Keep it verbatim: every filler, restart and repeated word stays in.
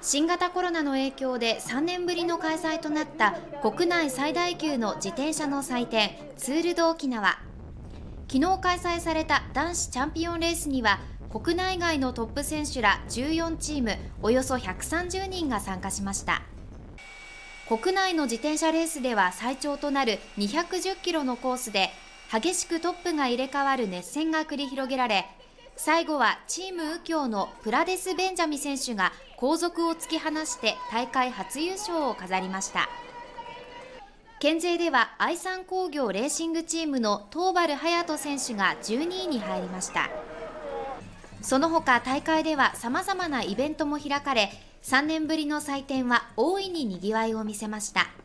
新型コロナの影響でさんねんぶりの開催となった国内最大級の自転車の祭典ツール・ド・沖縄。昨日開催された男子チャンピオンレースには国内外のトップ選手らじゅうよんチームおよそひゃくさんじゅうにんが参加しました。国内の自転車レースでは最長となるにひゃくじゅっキロのコースで激しくトップが入れ替わる熱戦が繰り広げられ、最後はチーム右京のプラデス・ベンジャミ選手が後続を突き放して大会初優勝を飾りました。県勢では愛三工業レーシングチームの東原隼人選手がじゅうにいに入りました。その他大会ではさまざまなイベントも開かれ、さんねんぶりの祭典は大いににぎわいを見せました。